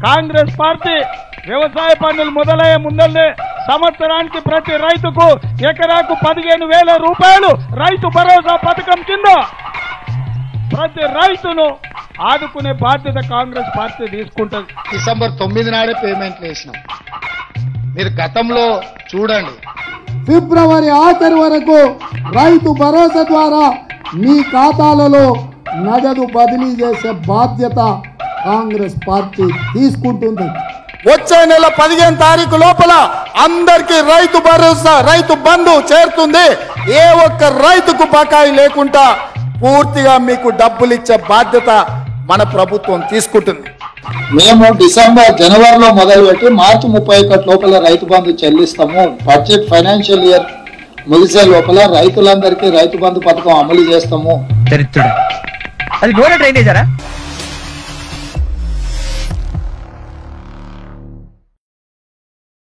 Congress party వ్యవసాయ పనులు మొదలయ్యే ముందల్లే సంవత్సరానికి ప్రతి రైతుకు ఎకరాకు 15,000 రూపాయలు రైతు భరోసా పథకం కింద ప్రతి రైతును ఆదుకునే బాధ్యత కాంగ్రెస్ పార్టీ తీసుకుంటుంది. డిసెంబర్ 9 నాడే పేమెంట్లు వేసినాం. మీరు గతంలో చూడండి, ఫిబ్రవరి ఆఖరి వరకు రైతు భరోసా ద్వారా మీ ఖాతాలలో నగదు బదిలీ చేసే బాధ్యత కాంగ్రెస్ పార్టీ తీసుకుంటుంది. వచ్చే నెల 15 తారీఖు లోపల అందరికీ రైతు భరోసా రైతు బంధు చేరుతుంది. ఏ ఒక్క రైతుకు బకాయి లేకుండా పూర్తిగా మీకు డబ్బులు ఇచ్చే బాధ్యత మన ప్రభుత్వం తీసుకుంటుంది. మేము జనవరిలో మొదలుపెట్టి మార్చి 31 లోపల రైతు బంధు చెల్లిస్తాము. బడ్జెట్ ఫైనాన్షియల్ ఇయర్ ముగిసే లోపల రైతులందరికీ రైతు బంధు పథకం అమలు చేస్తాము. అది డ్రైనేజరా?